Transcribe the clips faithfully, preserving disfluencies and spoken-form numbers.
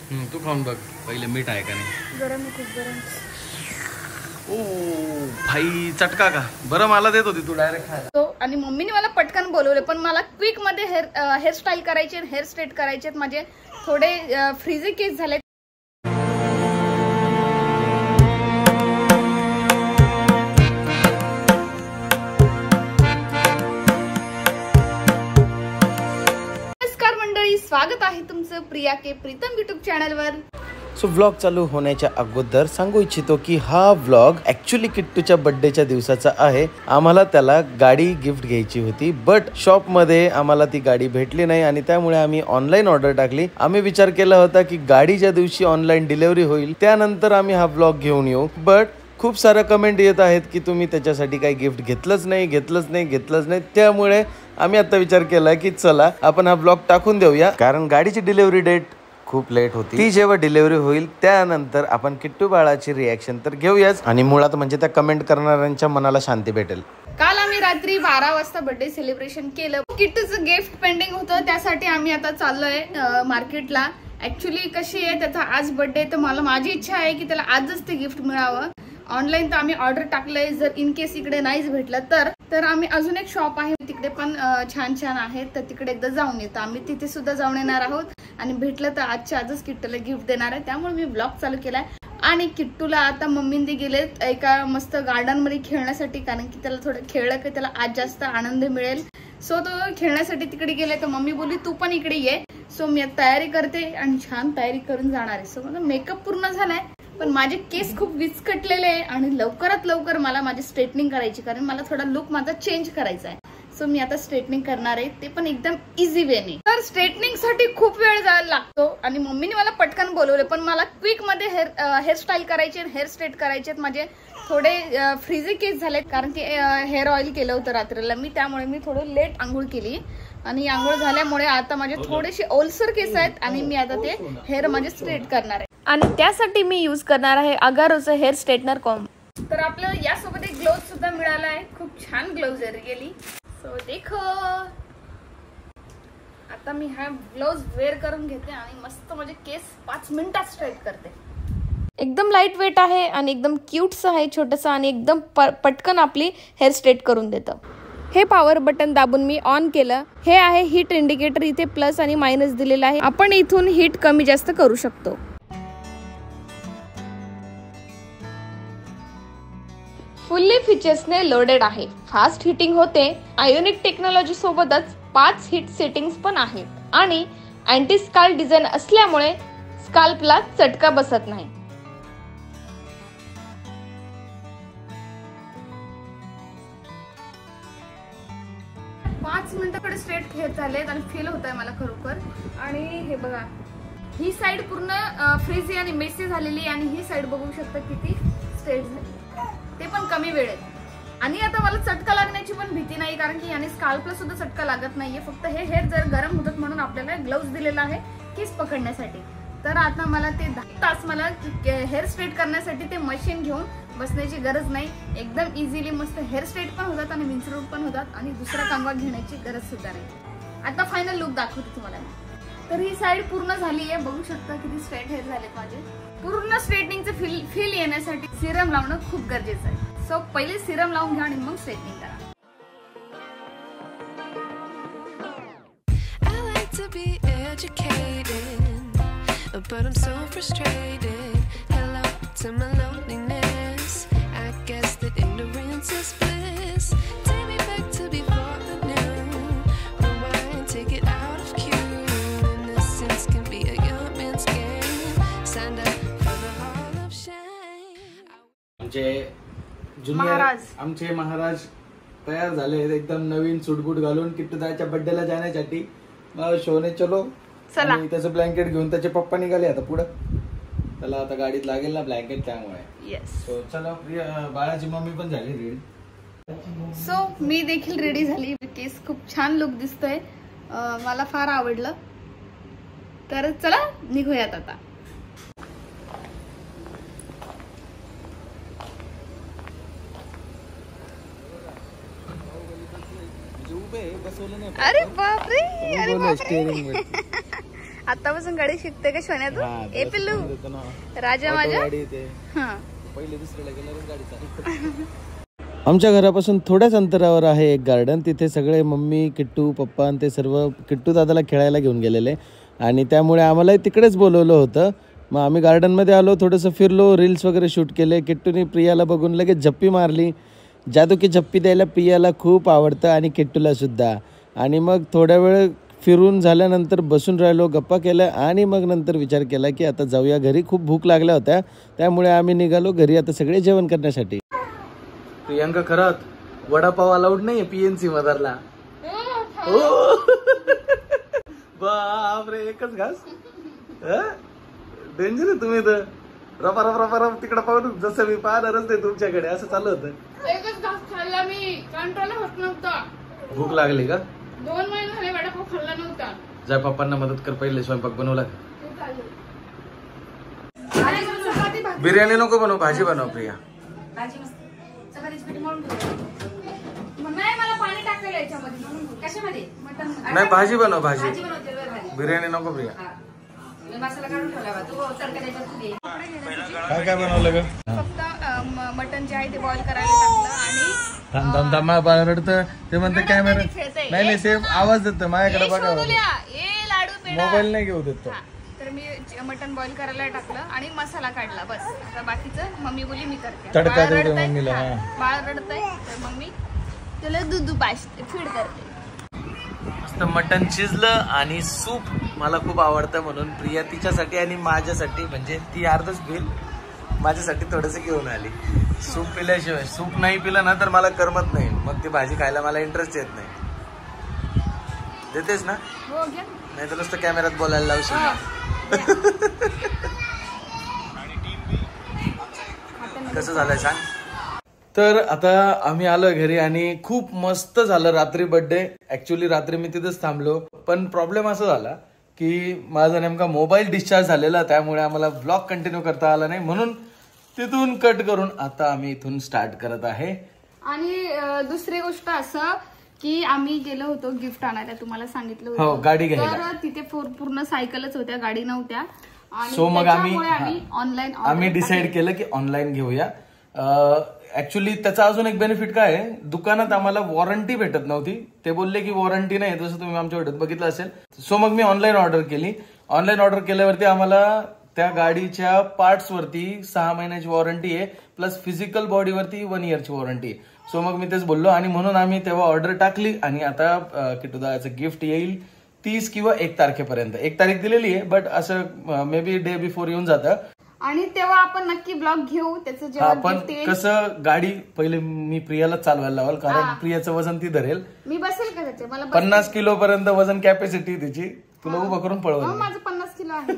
हम्म तू खाऊन बघ पहिले मीठ आहे का नाही. गरम आहे खूप गरम. ओ भाई चटका का बरं मला देत होती तू डायरेक्ट खायला. तो आणि मम्मीने मला पटकन बोलवले पण मला क्विक मध्ये हेअर हेअरस्टाईल करायची हेअर स्ट्रेट करायचे माझे थोडे फ्रीजी केस झाले. नमस्कार मंडळी, स्वागत आहे तुमचं प्रिया के प्रीतम युट्यूब चॅनलवर. सो व्लॉग चालू होण्याच्या अगोदर सांगू इच्छितो की हा व्लॉग ॲक्च्युली किट्टूच्या बर्थडेच्या दिवसाचा आहे. आम्हाला त्याला गाडी गिफ्ट घ्यायची होती बट शॉपमध्ये आम्हाला ती गाडी भेटली नाही आणि त्यामुळे आम्ही ऑनलाईन ऑर्डर टाकली. आम्ही विचार केला होता की गाडीच्या दिवशी ऑनलाईन डिलिव्हरी होईल त्यानंतर आम्ही हा व्लॉग घेऊन येऊ. बट खूप साऱ्या कमेंट येत आहेत की तुम्ही त्याच्यासाठी काही गिफ्ट घेतलंच नाही घेतलंच नाही घेतलंच नाही त्यामुळे आम्ही आता विचार केला की चला आपण हा व्लॉग टाकून देऊया. कारण गाडीची डिलिव्हरी डेट खूप लेट होती. ती जेव्हा डिलिव्हरी होईल त्यानंतर आपण किट्टू बाळाची रिॲक्शन तर घेऊयाच आणि मुळात म्हणजे त्या कमेंट करणाऱ्यांच्या मनाला शांती भेटेल. काल आम्ही रात्री बारा वाजता बर्थडे सेलिब्रेशन केलं. किट्टूचं गिफ्ट पेंडिंग होतं त्यासाठी आम्ही आता चाललोय मार्केटला. ऍक्च्युली कशी आहे त्याचा आज बर्थडे तर मला माझी इच्छा आहे की त्याला आजच ते गिफ्ट मिळावं. ऑनलाईन तर आम्ही ऑर्डर टाकलंय. जर इन केस इकडे नाहीच भेटलं तर तर आम्ही अजून एक शॉप आहे तिकडे पण छान छान आहेत तर तिकडे एकदा जाऊन येतो. आम्ही तिथे सुद्धा जाऊन येणार आहोत आणि भेटलं तर आजच्या आजच किट्टूला गिफ्ट देणार आहे. त्यामुळे मी ब्लॉग चालू केलाय. आणि किट्टूला आता मम्मीने गेलेत एका मस्त गार्डन मध्ये खेळण्यासाठी कारण की त्याला थोडं खेळलं की त्याला आज जास्त आनंद मिळेल. सो तो खेळण्यासाठी तिकडे गेले तर मम्मी बोलली तू पण इकडे ये. सो मी तयारी करते आणि छान तयारी करून जाणार आहे. सो माझा मेकअप पूर्ण झालाय पण माझे केस खूप विस्कटलेले आहे आणि लवकरात लवकर मला माझी स्ट्रेटनिंग करायची कारण मला थोडा लुक माझा चेंज करायचा आहे. सो मी आता स्ट्रेटनिंग करणार आहे ते पण एकदम इझी वेने. तर स्ट्रेटनिंग साठी खूप वेळ जायला लागतो आणि मम्मीने मला पटकन बोलवले पण मला क्विक मध्ये हेअर हेअरस्टाईल करायची हेअर स्ट्रेट करायचे माझे थोडे फ्रीजी केस झालेत कारण की हेअर ऑइल केलं होतं रात्रीला मी त्यामुळे मी थोडं लेट आंघोळ केली आणि आंघोळ झाल्यामुळे आता माझे थोडेसे ओलसर केस आहेत आणि मी आता ते हेअर माझे स्ट्रेट करणार आहे आणि त्यासाठी मी यूज करणार आहे अगारोचं हेअर स्ट्रेटनर कॉम्ब. तर आपल्याला यासोबत एक ग्लोव्ह सुद्धा मिळाला आहे. खूप छान ग्लोव्ह आहे रिअली. सो देखो आता मी हा ग्लोव्ह वेअर करून घेते आणि मस्त माझे केस पाच मिनिटात स्ट्रेट करते. एकदम लाईट वेट आहे आणि एकदम क्यूटस आहे छोटंसं आणि एकदम पटकन आपली हेअर स्ट्रेट करून देतं. हे पॉवर बटन दाबून मी ऑन केलं. हे आहे हीट इंडिकेटर. इथे प्लस आणि मायनस दिलेला आहे. आपण इथून हीट कमी जास्त करू शकतो. फुल्ली फीचर्सने लोडेड आहे. फास्ट हिटिंग होते. आयोनिक टेक्नॉलॉजी सोबतच पाच हीट सेटिंग्स पण आहेत आणि अँटी स्काल्प डिझाईन असल्यामुळे स्काल्पला चटका बसत नाही. पाच मिनिटाकडे स्ट्रेट हेअर झालेत आणि फील होत आहे मला खरोखर. आणि हे बघा ही साइड पूर्ण फ्रीजी आणि मेसी झालेली आणि ही साइड बघू शकता किती स्ट्रेट झाली ते पण कमी वेळेत. आणि आता मला चटका लागण्याची पण भीती नाही कारण की याने स्काल्पला सुद्धा चटका लागत नाहीये. फक्त हे हेअर जर गरम होतात म्हणून आपल्याला ग्लोव्ज दिलेला आहे केस पकडण्यासाठी. तर आता मला ते दहा तास मला हेअर स्ट्रेट करण्यासाठी ते मशीन घेऊन बसण्याची गरज नाही. एकदम इझिली मस्त हेअर स्ट्रेट पण होतात आणि विंचरूट पण होतात आणि दुसरा कंगवा घेण्याची गरज सुद्धा नाही. आता फायनल लुक दाखवते तुम्हाला. तर ही साइड पूर्ण झाली आहे. बघू शकता किती स्ट्रेट हेअर झालेत माझे. पूर्ण स्ट्रेटनिंगचं फील फील येण्यासाठी सिरम लावणं खूप गरजेचं आहे. सो पहिले सिरम लावून घ्या आणि मग स्ट्रेटनिंग करा. But I'm so frustrated. Hello to my loneliness. I guess that ignorance is bliss. Take me back to before the new. Rewind, take it out of cue. Innocence can be a young man's game. Stand up for the hall of shame. आमचे junior आमचे महाराज तयार झाले एकदम नवीन suit boot घालून किट्टूदाच्या बर्थडेला जाण्यासाठी. मग शोने चलो चला. त्याचं ब्लँकेट घेऊन त्याचे पप्पा निघाले आता पुढे. त्याला आता गाडीत लागेल ना ब्लँकेट त्यामुळे. येस. सो चला बाळाची मम्मी पण झाली रेडी. सो मी देखील रेडी झाली. केस खूप छान लुक दिसतोय. मला फार आवडलं. तर चला निघूयात आता. अरे बापरे. अरे बापरे. आतापासून गाडी शिकते का शोन्या तू? ए पिल्लू राजा माझ्या. पहिले दुसऱ्याला गेल्यावर गाडी चालू. आमच्या घरापासून थोड्याच अंतरावर आहे एक गार्डन. तिथे सगळे मम्मी, किट्टू, पप्पा आणि ते सर्व किट्टू दादाला खेळायला घेऊन गेलेले आणि त्यामुळे आम्हालाही तिकडेच बोलवलं होतं. मग आम्ही गार्डनमध्ये आलो, थोडंसं फिरलो, रील्स वगैरे शूट केले. किट्टूने प्रियाला बघून लगेच झप्पी मारली. जादू की झप्पी द्यायला प्रियाला खूप आवडतं आणि किट्टूला सुद्धा. आणि मग थोड्या वेळ फिरून झाल्यानंतर बसून राहिलो, गप्पा केल्या आणि मग नंतर विचार केला की आता जाऊया घरी. खूप भूक लागल्या होत्या त्यामुळे आम्ही निघालो घरी आता सगळे जेवण करण्यासाठी. प्रियांका खरंच वडापाव अलाउड नाही पीएनसी मदारला. बापरे एकच घास. डेंजर आहे तुम्ही तर. रपा रप रपा रप तिकडे पाहून जसं मी पाहणारच नाही तुमच्याकडे असं चालू होतं. एकच घास खाल्ला मी, कंट्रोल होत नव्हता. भूक लागली का? दोन महिने झाले वडापाव खाल्ला नव्हता. जाय पप्पांना मदत कर, पहिले स्वयंपाक बनवला. बिर्याणी नको बनव, भाजी बनव प्रिया. नाही भाजी बनव, भाजी. बिर्याणी नको प्रिया. काय काय बनवलं ग? फक्त मटन जे आहे ते बॉईल करायला टाकलं आणि रडत ते म्हणते कॅमेरा नाही नाही सेम आवाज देतं माझ्याकडे बघा. मोबाईल नाही घेऊ देत. तर मी मटन बॉईल करायला टाकलं आणि मसाला काढला बस. आता बाकीचं मम्मी बोली मी करते. तडका देते मम्मीला. बाळ रडतंय तर मग मी त्याला दूध पाजते, फीड करते. मस्त मटन शिजलं आणि सूप मला खूप आवडतं म्हणून प्रिया तिच्यासाठी आणि माझ्यासाठी म्हणजे ती अर्धच बिल माझ्यासाठी थोडंसं घेऊन आली. सूप पिल्याशिवाय, सूप नाही पिलं ना तर मला करमत नाही. मग ती भाजी खायला मला इंटरेस्ट येत नाही. देतेस ना? हो घ्या. नाही तर नुसतं कॅमेऱ्यात बोलायला लावशील. कसं झालंय सांग. तर आता आम्ही आलोय घरी आणि खूप मस्त झालं रात्री बर्थडे. ऍक्च्युली रात्री मी तिथेच थांबलो पण प्रॉब्लेम असा झाला की माझा नेमका मोबाईल डिस्चार्ज झालेला, त्यामुळे आम्हाला ब्लॉग कंटिन्यू करता आला नाही. म्हणून तिथून कट करून आता आम्ही इथून स्टार्ट करत आहे. आणि दुसरी गोष्ट असं की आम्ही गेलो होतो गिफ्ट आणायला, तुम्हाला सांगितलं हो, होतं गाडी घ्यायला. तर तिथे पूर्ण सायकलच होत्या, गाडी नव्हत्या. सो मग आम्ही ऑनलाईन आम्ही डिसाईड केलं की ऑनलाईन घेऊया. ऍक्च्युली त्याचा अजून एक बेनिफिट काय आहे, दुकानात आम्हाला वॉरंटी भेटत नव्हती. ते बोलले की वॉरंटी नाही, जसं तुम्ही आमच्या व्हिडिओत बघितलं असेल. सो मग मी ऑनलाईन ऑर्डर केली. ऑनलाईन ऑर्डर केल्यावरती आम्हाला त्या गाडीच्या पार्ट्स वरती सहा महिन्याची वॉरंटी आहे, प्लस फिजिकल बॉडीवरती वन इयरची वॉरंटी आहे. सो मग मी तेच बोललो आणि म्हणून आम्ही तेव्हा ऑर्डर टाकली. आणि आता किट्टूदाचं गिफ्ट येईल तीस किंवा एक तारखेपर्यंत. एक तारीख दिलेली आहे बट असं मे बी डे बिफोर येऊन जातं. आणि तेव्हा आपण नक्की ब्लॉग घेऊ त्याचं जेव्हा आपण कसं गाडी पहिले मी प्रियाला चालवायला लावाल, कारण प्रियाचं वजन ती धरेल. मी बसेल का त्याचे, मला पन्नास किलो पर्यंत वजन कॅपॅसिटी तिची. तुला उभं करून पळवलं. माझं पन्नास किलो आहे.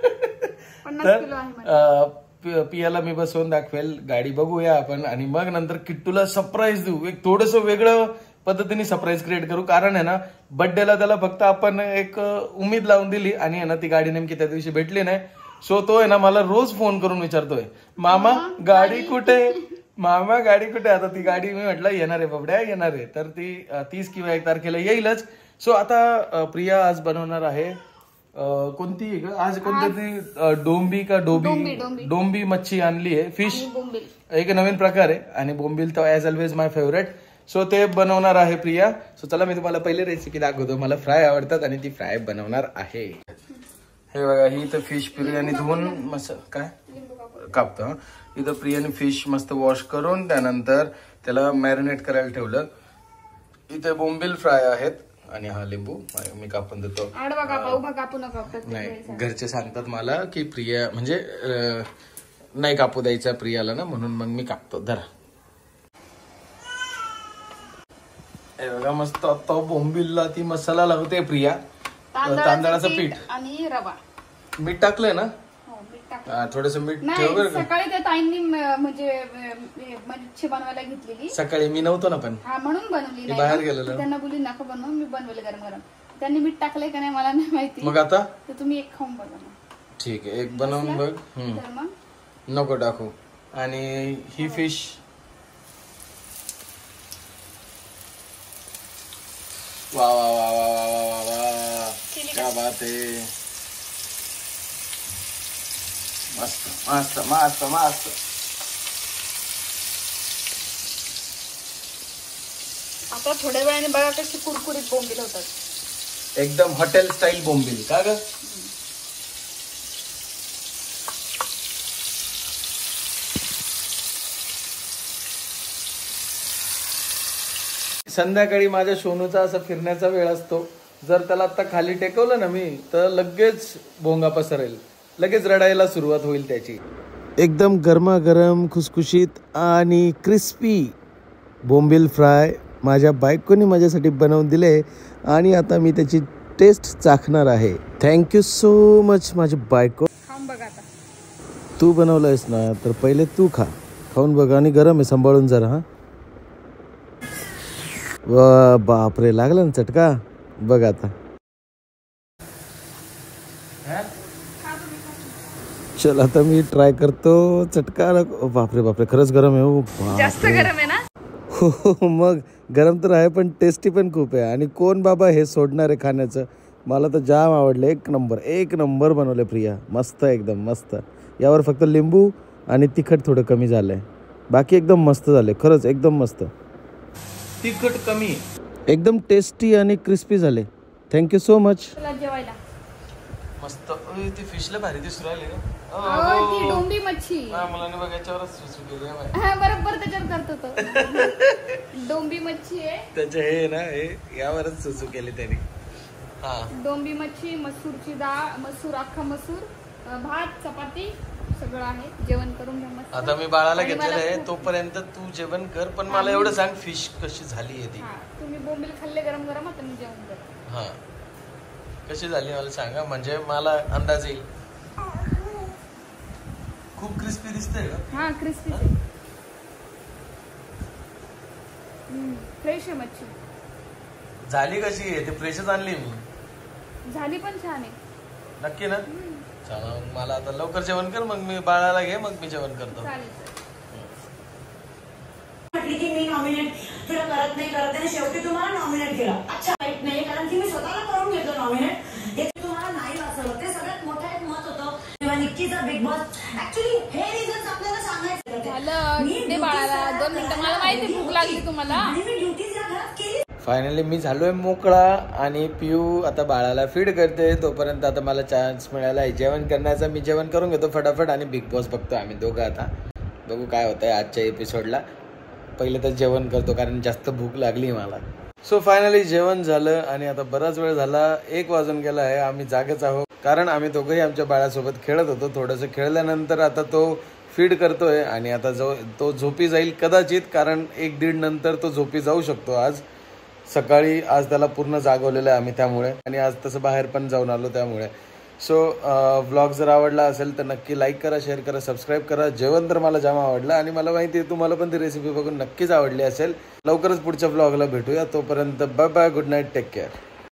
पन्नास किलो आहे. पियाला मी बसवून दाखवेल, गाडी बघूया आपण आणि मग नंतर किट्टूला सरप्राईज देऊ. एक थोडंसं वेगळं पद्धतीने सरप्राईज क्रिएट करू. कारण आहे ना बर्थडेला त्याला फक्त आपण एक उमेद लावून दिली आणि आहे ना ती गाडी नेमकी त्या दिवशी भेटली नाही. सो तो आहे ना मला रोज फोन करून विचारतोय, मामा गाडी कुठे, मामा गाडी कुठे. आता ती गाडी मी म्हटलं येणार आहे बाबड्या, येणार आहे. तर ती तीस किंवा एक तारखेला येईलच. सो आता प्रिया आज बनवणार आहे कोणती आज कोणती डोंबी का डोबी डोंबी मच्छी आणली आहे, फिश. एक नवीन प्रकार आहे आणि बोंबील तर as always my favourite. So ते बनवणार आहे प्रिया. सो चला मी तुम्हाला पहिले रेसिपी दाखवतो. मला फ्राय आवडतात आणि ती फ्राय बनवणार आहे. हे बघा, ही इथं फिश प्रियाने धुवून मस्त काय कापतो. इथं प्रियाने फिश मस्त वॉश करून त्यानंतर त्याला मॅरिनेट करायला ठेवलं. इथे बोंबील फ्राय आहेत आणि हा लिंबू मी कापून देतो. नाही, घरचे सांगतात मला की प्रिया म्हणजे नाही कापू द्यायचा प्रियाला ना, म्हणून मग मी कापतो. धरा. हे बघा मस्त आता बोंबीलला ती मसाला लावते प्रिया. तांदळाचं पीठ आणि रवा, मीठ टाकलंय ना. थोडस मीठ ठेव बरं. सकाळी त्या ताईंनी म्हणजे मच्छी बनवायला घेतलेली. सकाळी मी नव्हतो ना पण, म्हणून बनवली. बाहेर गेलेलो. त्यांना बोलली नका बनवू, मी बनवले गरम गरम. त्यांनी मीठ टाकलंय का नाही मला नाही माहिती. मग आता तर तुम्ही एक खाऊन बघा. ठीक आहे, एक बनवून बघ. नको टाकू. आणि ही फिश वा वा वा वा वा वा वा, क्या बात आहे. मस्त मस्त मस्त मस्त. आता थोड्या वेळाने बघा कशी कुरकुरीत बोंबील होतात. एकदम हॉटेल स्टाईल बोंबील का ग. संध्याकाळी माझ्या सोनूचा असा फिरण्याचा वेळ असतो. जर त्याला आता खाली टेकवलं ना मी तर लगेच भोंगा पसरेल, लगेच रडायला सुरुवात होईल त्याची. एकदम गरमागरम खुसखुशीत आणि क्रिस्पी बोंबील फ्राय माझ्या बायकोनी माझ्यासाठी बनवून दिले आणि आता मी त्याची टेस्ट चाखणार आहे. थँक्यू सो मच माझी बायको. खाऊन बघा आता. तू बनवलंयस ना तर पहिले तू खा, खाऊन बघ. आणि गरम आहे, सांभाळून जरा. हा वा बापरे, लागला ना चटका. बघ आता. चल आता मी ट्राय करतो. चटका बापरे बापरे, खरंच गरम आहे. हो जास्त गरम आहे ना. हो मग गरम तर आहे पण टेस्टी पण खूप आहे. आणि कोण बाबा हे सोडणार आहे खाण्याचं. मला तर जाम आवडलं. एक नंबर एक नंबर बनवले प्रिया. मस्त एकदम मस्त. यावर फक्त लिंबू आणि तिखट थोडं कमी झालंय, बाकी एकदम मस्त झाले. खरंच एकदम मस्त. तिखट कमी, एकदम टेस्टी आणि क्रिस्पी झाले. Thank you so much. जेवायला मस्त. ती फिशला भारी दिसू राहिली रे. ती डोंबी मच्छी. मला नाही बघायच्यावरच सुसू केली. बरोबर त्याच्यावर करतो तो. डोंबी मच्छी आहे त्याचे हे ना हे यावरच सुसू केली त्यांनी. हा डोंबी मच्छी, मसूरची डाळ, मसूर, अख्खा मसूर, भात, चपाती सगळं आहे. जेवण करून घ्या मस्त. आता मी बाळाला घेतलेलं आहे, तोपर्यंत तू जेवण कर. पण मला एवढं सांग फिश कशी झाली आहे ती. तुम्ही बोंबील खाल्ले गरम गरम, आता मी जेवण कर. हा कशी झाली मला सांगा, म्हणजे मला अंदाज येईल. खूप क्रिस्पी दिसतंय का. हा क्रिस्पी आहे. फ्रेश आहे मच्छी. झाली कशी आहे ते फ्रेशच आणली मी. झाली पण छान आहे. नक्की ना. चला मला आता लवकर जेवण कर, मग मी बाळाला घे, मग मी जेवण करतो. म्हटली की मी नॉमिनेट तुला करत नाही करत नाही, शेवटी तुम्हाला नॉमिनेट केलं. अच्छा वाईट नाही, कारण की मी स्वतःला करून घेतो नॉमिनेट. हे तुम्हाला नाही वाचवलं, ते सगळ्यात मोठं एक मत होतं किंवा निक्कीचा बिग बॉस. ऍक्च्युली हे रिझन्स आपल्याला सांगायचं झालं. दे बाळाला दोन मिनिटं, मला माहिती भूक लागली तुम्हाला. आणि मी ड्युटीज या घरात केली. फायनली मी झालोय मोकळा आणि पिऊ आता बाळाला फीड करते. तोपर्यंत आता मला चान्स मिळाला आहे जेवण करण्याचा. मी जेवण करून घेतो फटाफट आणि बिग बॉस बघतो आम्ही दोघं. आता बघू काय होतंय आजच्या एपिसोडला. पहिले तर जेवण करतो कारण जास्त भूक लागली मला. सो फायनली जेवण झालं आणि आता बराच वेळ झाला, एक वाजून गेला आहे. आम्ही जागेच आहोत कारण आम्ही दोघंही आमच्या बाळासोबत खेळत होतो. थोडंसं खेळल्यानंतर आता तो फीड करतोय आणि आता जो तो झोपी जाईल कदाचित, कारण एक दीड नंतर तो झोपी जाऊ शकतो. आज सकाळी आज त्याला पूर्ण जागवलेलं आहे आम्ही त्यामुळे, आणि आज तसं बाहेर पण जाऊन आलो त्यामुळे. सो व्लॉग जर आवडला असेल तर नक्की लाईक करा, शेअर करा, सबस्क्राईब करा. जेवण तर मला जाम आवडलं आणि मला माहिती आहे तुम्हाला पण ती रेसिपी बघून नक्कीच आवडली असेल. लवकरच पुढच्या व्लॉगला भेटूया. तोपर्यंत bye bye, good night, take care.